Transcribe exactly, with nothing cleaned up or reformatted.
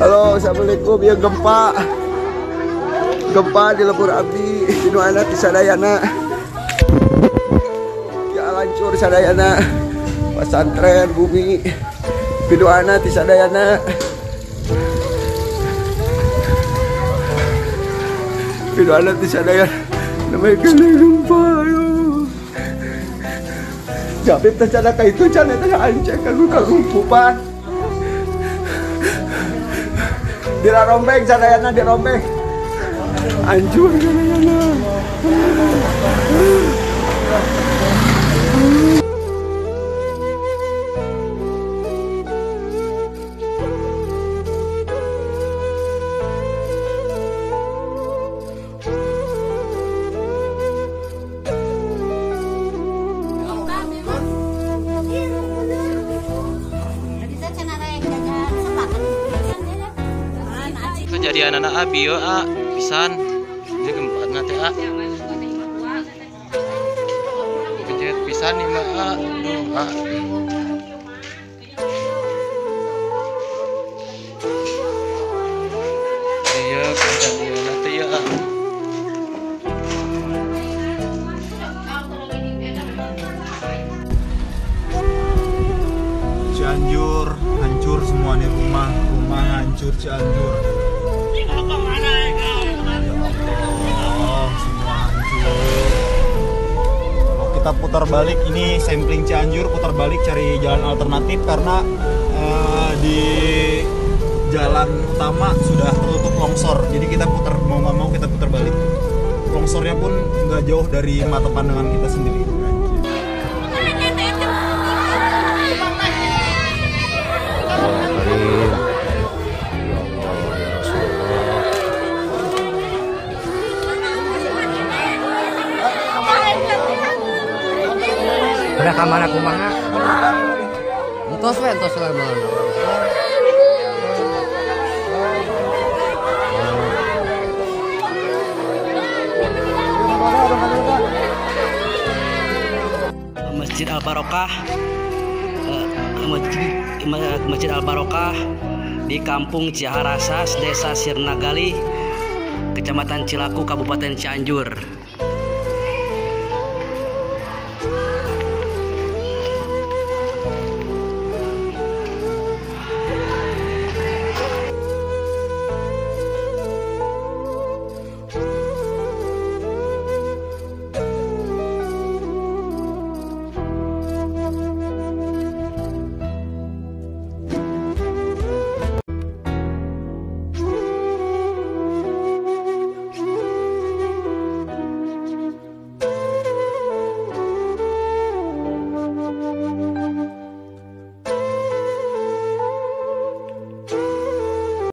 Halo, assalamualaikum. Ya gempa, gempa di Lebur Abdi, di Nuana di Sadayana. Ya lancur Sadayana, pesantren bumi, di Nuana di Sadayana. Di Nuana di Sadayana, namanya kena gempa. Jabib tercana kayak itu, cana teh ancek kan luka lumpupan. Dirarombeng Sadayana, dirombeng. Hancur Sadayana. Kejadian anak abi yo a pisan dia gempa nanti a kejadian pisan nih mah a a iya kejadian nanti ya a Cianjur hancur semuanya, rumah rumah hancur Cianjur. Kita putar balik, ini sampling Cianjur, putar balik cari jalan alternatif karena uh, di jalan utama sudah tertutup longsor. Jadi kita putar, mau nggak mau kita putar balik. Longsornya pun nggak jauh dari mata pandangan kita sendiri. Udah kamana kumaha? Entos we entos we mah. Masjid Al Barokah, Masjid, Masjid Al Barokah di Kampung Ciharasas, Desa Sirnagali, Kecamatan Cilaku, Kabupaten Cianjur.